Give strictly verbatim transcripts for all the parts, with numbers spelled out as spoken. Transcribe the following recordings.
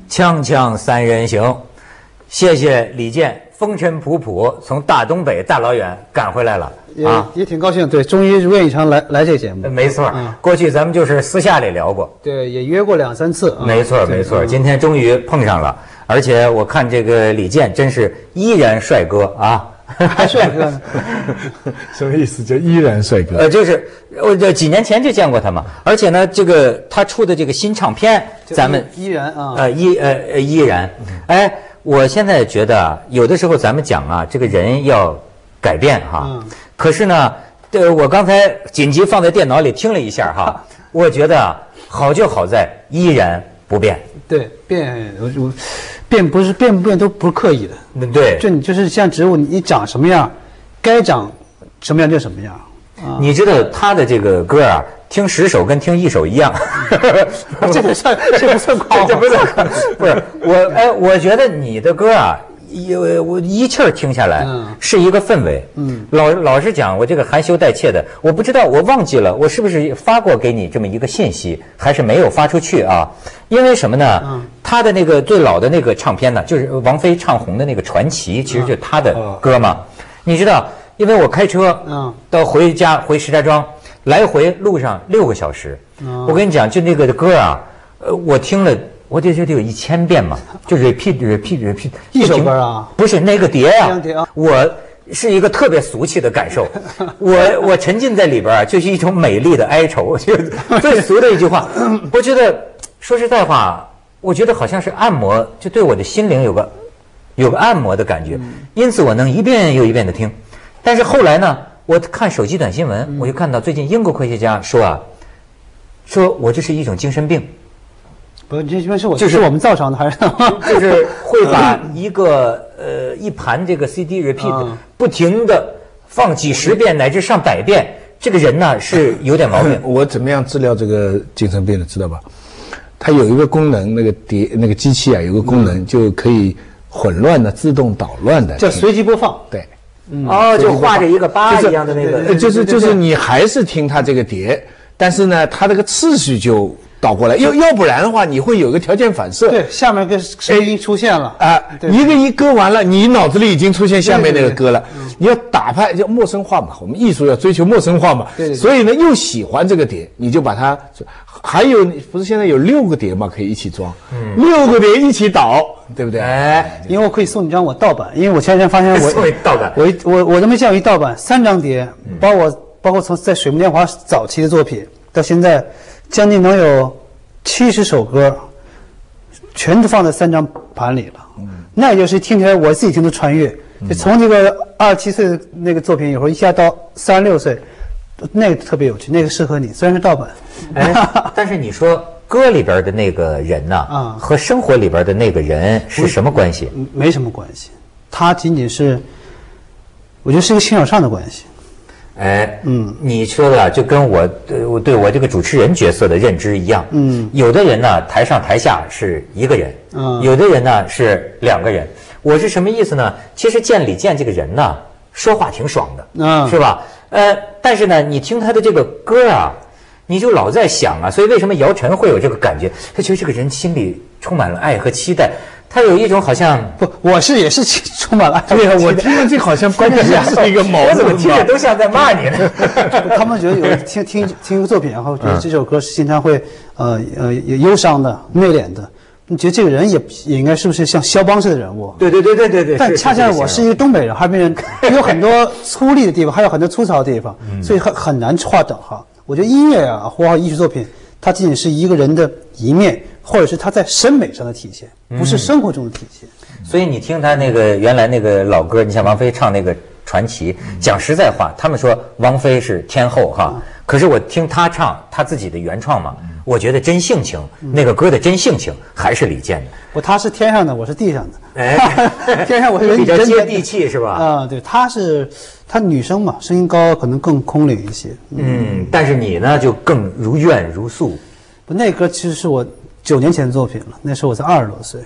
锵锵三人行，谢谢李健，风尘仆仆从大东北大老远赶回来了啊，也挺高兴。对，终于如愿以偿来来这节目。 没错，嗯、过去咱们就是私下里聊过， 对，也约过两三次。 没错，没错，今天终于碰上了，而且我看这个李健真是依然帅哥啊。 还帅哥呢？ 什么意思？就依然帅哥？ 呃，就是我这几年前就见过他嘛，而且呢，这个他出的这个新唱片，咱们依然啊， 呃依呃依然，哎，我现在觉得啊，有的时候咱们讲啊，这个人要改变哈，嗯、可是呢，呃，我刚才紧急放在电脑里听了一下哈，我觉得啊，好就好在依然不变。 对，变我我。变不是变不变都不是刻意的， 对， 就你就是像植物，你长什么样，该长什么样就什么样。 啊、你知道他的这个歌啊，听十首跟听一首一样， 这不算这不算夸， 这不算，不是我哎，我觉得你的歌啊，有我一气儿听下来，嗯，是一个氛围。嗯，老老实讲，我这个含羞带怯的，我不知道，我忘记了，我是不是发过给你这么一个信息，还是没有发出去啊？因为什么呢？嗯。他的那个最老的那个唱片呢，就是王菲唱红的那个《传奇》，其实就是他的歌嘛。你知道，因为我开车，嗯，到回家回石家庄，来回路上六个小时。我跟你讲，就那个歌啊，呃，我听了，我就觉得有一千遍嘛，就 repeat repeat repeat。 一首歌啊？ 不是那个碟啊，我是一个特别俗气的感受，我我沉浸在里边啊，就是一种美丽的哀愁，就最俗的一句话。我觉得说实在话。我觉得好像是按摩，就对我的心灵有个有个按摩的感觉，因此我能一遍又一遍的听。但是后来呢，我看手机短新闻，我就看到最近英国科学家说啊，说我这是一种精神病。 不是，这是我就是我们造成的还是？ 就是会把一个呃一盘这个 C D repeat 不停的放几十遍乃至上百遍，这个人呢是有点毛病。 我怎么样治疗这个精神病的，知道吧？它有一个功能，那个碟那个机器啊，有个功能、嗯、就可以混乱的、自动捣乱的， 叫随机播放。 对， 嗯、哦，就画着一个八一样的那个， 就是就是你还是听它这个碟，但是呢，它这个次序就倒过来，要要不然的话，你会有个条件反射。 对，下面个声音出现了啊，一个一歌完了，你脑子里已经出现下面那个歌了。对对对，你要打败，叫陌生化嘛，我们艺术要追求陌生化嘛。对对对，所以呢，又喜欢这个碟，你就把它。还有不是现在有六个碟嘛，可以一起装，嗯，六个碟一起导，对不对？ 哎，因为我可以送你张我盗版，因为我前两天发现我送你盗版， 我我我都没见过一盗版三张碟，包括包括从在水木年华早期的作品到现在，将近能有七十首歌，全都放在三张盘里了。嗯，那也就是听起来我自己听都穿越，就从这个二十七岁的那个作品，有时候一下到三十六岁。那个特别有趣，那个适合你，虽然是盗版， 哎，但是你说歌里边的那个人呐、啊，啊，和生活里边的那个人是什么关系？ 没什么关系，他仅仅是，我觉得是一个欣赏上的关系。 哎，嗯，你说的就跟我对我对我这个主持人角色的认知一样，嗯，有的人呢台上台下是一个人，嗯，有的人呢是两个人。我是什么意思呢？其实见李健这个人呢，说话挺爽的，嗯，是吧？呃，但是呢，你听他的这个歌啊，你就老在想啊，所以为什么姚晨会有这个感觉？他觉得这个人心里充满了爱和期待，他有一种好像不，我是也是充满了爱。 对啊，我听着这好像关键是一个矛盾， 我怎么听着都像在骂你呢？ 他们觉得有听听听一个作品，然后觉得这首歌是经常会呃呃忧伤的、内敛的。你觉得这个人也也应该是不是像肖邦式的人物？ 对对对对对对。 但恰恰我是一个东北人，哈尔滨人，有很多粗粝的地方，还有很多粗糙的地方，嗯、所以很很难划等号。我觉得音乐啊，或者艺术作品，它仅仅是一个人的一面，或者是他在审美上的体现，不是生活中的体现。 嗯、所以你听他那个原来那个老歌，你像王菲唱那个《传奇》，讲实在话，他们说王菲是天后哈，嗯、可是我听他唱他自己的原创嘛。我觉得真性情，嗯、那个歌的真性情还是李健的。 我他是天上的，我是地上的。哎，天上我是比较接地气是吧？ 啊、嗯，对，她是她女生嘛，声音高，可能更空灵一些。 嗯，嗯但是你呢，就更如怨如诉。 不，那歌其实是我九年前的作品了，那时候我才二十多岁。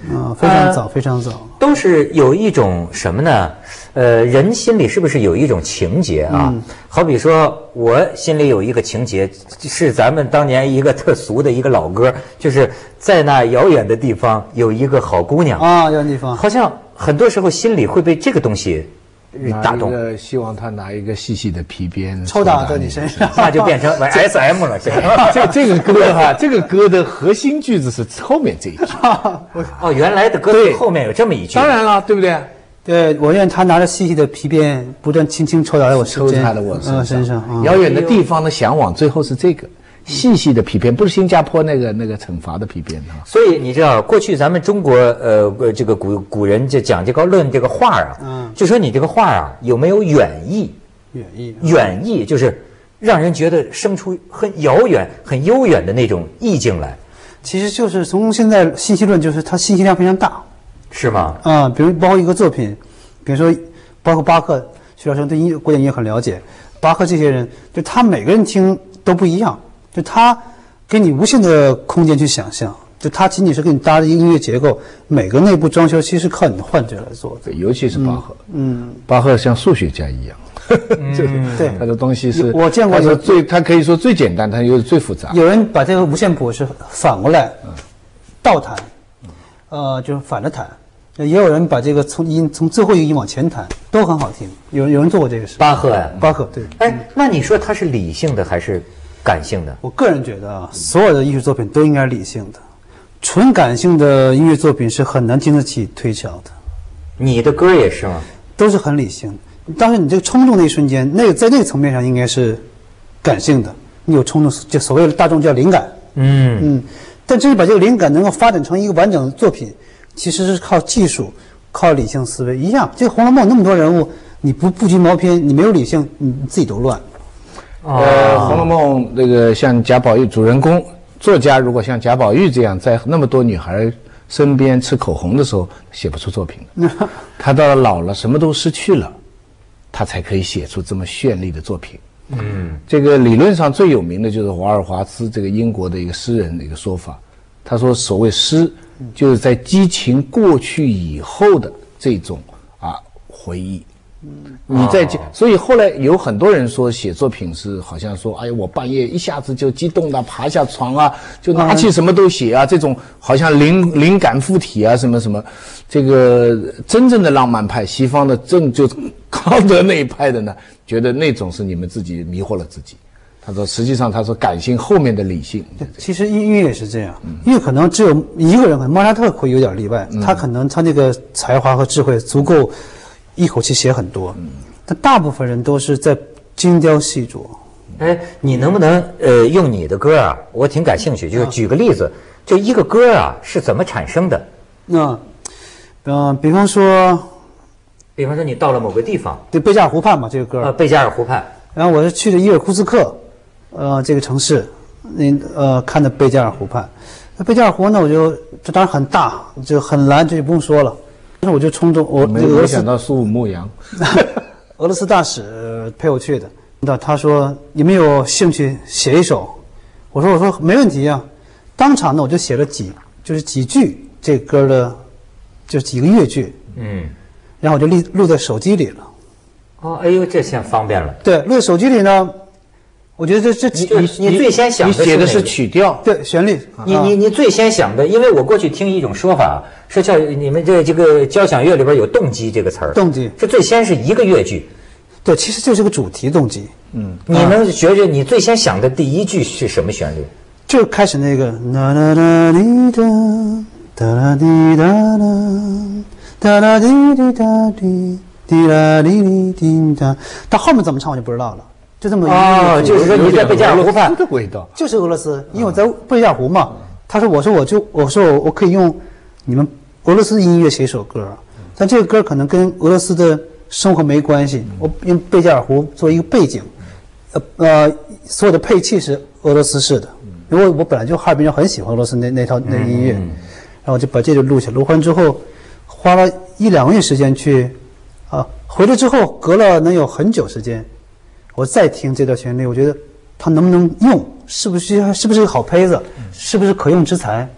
嗯，非常早，呃、非常早， 都是有一种什么呢？呃，人心里是不是有一种情节啊？嗯、好比说，我心里有一个情节，是咱们当年一个特俗的一个老歌，就是在那遥远的地方有一个好姑娘啊，遥远地方， 好像很多时候心里会被这个东西打动。 希望他拿一个细细的皮鞭抽打在你身上， 那就变成 S M 了。 这这个歌哈，这个歌的核心句子是后面这一句。 哦，原来的歌后面有这么一句。 当然了，对不对？ 对，我愿他拿着细细的皮鞭，不断轻轻抽打在我身上， 抽打在我身上。 身上嗯、 遥远的地方的向往，最后是这个细细的皮鞭，不是新加坡那个那个惩罚的皮鞭啊。 所以你知道，过去咱们中国呃这个古古人就讲这个论这个画啊，嗯，就说你这个画啊有没有远意？ 远意， 远意就是让人觉得生出很遥远、很悠远的那种意境来。 其实就是从现在信息论，就是它信息量非常大。 是吗？ 啊、嗯，比如包括一个作品，比如说包括巴克，徐老师对音乐古典音乐很了解。巴克这些人，就他每个人听都不一样，就他给你无限的空间去想象，就他仅仅是给你搭的一个音乐结构，每个内部装修其实靠你的幻觉来做的。 尤其是巴赫， 嗯， 巴赫像数学家一样。 嗯，对， 他的东西是， 我见过有最，他可以说最简单，他又是最复杂。 有人把这个五线谱是反过来，嗯、倒弹，呃，就是反着弹。也有人把这个从音从最后一个音往前弹，都很好听。有有人做过这个事。 巴赫呀， 巴赫对。 哎，那你说他是理性的还是感性的？ 我个人觉得啊，所有的艺术作品都应该是理性的，纯感性的音乐作品是很难经得起推敲的。 你的歌也是吗？ 都是很理性的。当时你这个冲动那一瞬间，那个在那个层面上应该是感性的。你有冲动，就所谓的大众叫灵感。 嗯嗯。但真是把这个灵感能够发展成一个完整的作品。其实是靠技术，靠理性思维一样。这个《红楼梦》那么多人物，你不不拘毛偏，你没有理性，你自己都乱。 呃，《红楼梦》那个像贾宝玉主人公作家，如果像贾宝玉这样，在那么多女孩身边吃口红的时候，写不出作品的。他到了老了，什么都失去了，他才可以写出这么绚丽的作品。 嗯， 这个理论上最有名的就是华尔华兹这个英国的一个诗人的一个说法，他说所谓诗。就是在激情过去以后的这种啊回忆，你在这，所以后来有很多人说写作品是好像说，哎呀，我半夜一下子就激动了，爬下床啊，就拿起什么都写啊，这种好像灵灵感附体啊，什么什么，这个真正的浪漫派，西方的正就康德那一派的呢，觉得那种是你们自己迷惑了自己。他说：“实际上，他说感性后面的理性。 其实音乐也是这样，因为可能只有一个人，可能莫扎特会有点例外，他可能他那个才华和智慧足够一口气写很多，但大部分人都是在精雕细琢。 哎，你能不能呃用你的歌啊？我挺感兴趣，就是举个例子，就一个歌啊是怎么产生的？ 那，嗯，比方说， 比方说你到了某个地方， 对，贝加尔湖畔嘛，这个歌啊，贝加尔湖畔。 然后我是去的伊尔库茨克。”呃，这个城市，那呃，看的贝加尔湖畔，那贝加尔湖呢，我就这当然很大，就很蓝，这就不用说了。但是我就冲动，我没没想到苏武牧羊， 俄罗斯大使、呃、陪我去的。那他说你们有兴趣写一首？我说我说没问题啊。当场呢，我就写了几就是几句这歌的，就几个乐句， 嗯， 然后我就录录在手机里了。 哦，哎呦，这下方便了。 对，录在手机里呢。我觉得这这你你你最先想的你写的是曲调， 对旋律。 你你你最先想的，因为我过去听一种说法，说叫你们这这个交响乐里边有动机这个词儿， 动机是最先是一个乐句， 对，其实就是个主题动机。 嗯，你能觉着你最先想的第一句是什么旋律？ 就开始那个啦啦啦滴哒哒啦滴哒啦哒啦滴滴哒滴滴啦滴滴滴哒，到后面怎么唱我就不知道了。就这么一个哦，就是说你在贝加尔湖畔的味道， 就是俄罗斯，因为我在贝加尔湖嘛。他说，我说我就我说我我可以用你们俄罗斯音乐写一首歌，但这个歌可能跟俄罗斯的生活没关系。我用贝加尔湖做一个背景，呃呃，所有的配器是俄罗斯式的，因为我本来就哈尔滨人，很喜欢俄罗斯那那套那音乐，然后我就把这个录下。录完之后，花了一两个月时间去啊，回来之后隔了能有很久时间。我再听这段旋律，我觉得它能不能用，是不是是不是个好胚子，是不是可用之才？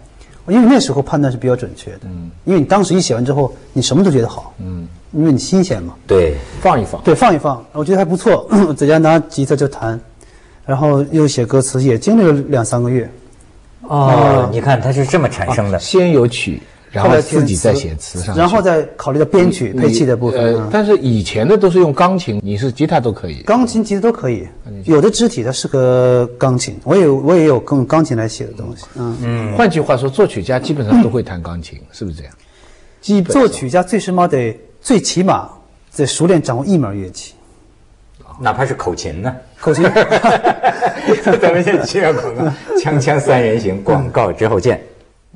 因为那时候判断是比较准确的。嗯，因为你当时一写完之后，你什么都觉得好。嗯，因为你新鲜嘛。 对， 放一放。 对，放一放，我觉得还不错。在家拿吉他就弹，然后又写歌词，也经历了两三个月。 哦，你看它是这么产生的， 先有曲。然后自己再写词上去， 然后再考虑到编曲、配器的部分。 呃，但是以前的都是用钢琴，你是吉他都可以。 钢琴、吉他都可以，有的肢体它适合钢琴，我也我也有用钢琴来写的东西。嗯嗯。换句话说，作曲家基本上都会弹钢琴，是不是这样？基本。 作曲家最起码得最起码得熟练掌握一门乐器， 哪怕是口琴呢？ 口琴。 咱们先接个广告，锵锵三人行，广告之后见。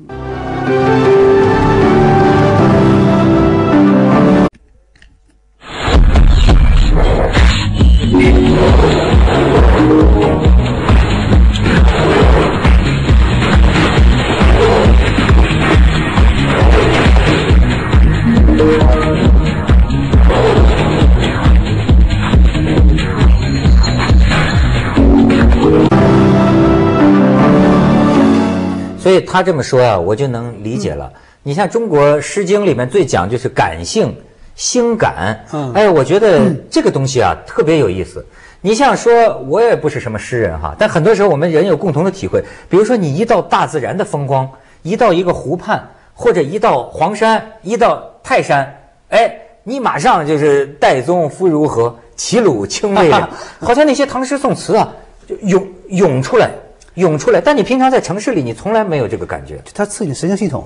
所以他这么说啊，我就能理解了。嗯、你像中国《诗经》里面最讲就是感性、心感。嗯，哎，我觉得这个东西啊、嗯、特别有意思。你像说，我也不是什么诗人哈，但很多时候我们人有共同的体会。比如说，你一到大自然的风光，一到一个湖畔，或者一到黄山，一到泰山，哎，你马上就是岱宗夫如何，齐鲁青未了，好像那些唐诗宋词啊，就涌涌出来。涌出来，但你平常在城市里，你从来没有这个感觉。 它刺激神经系统。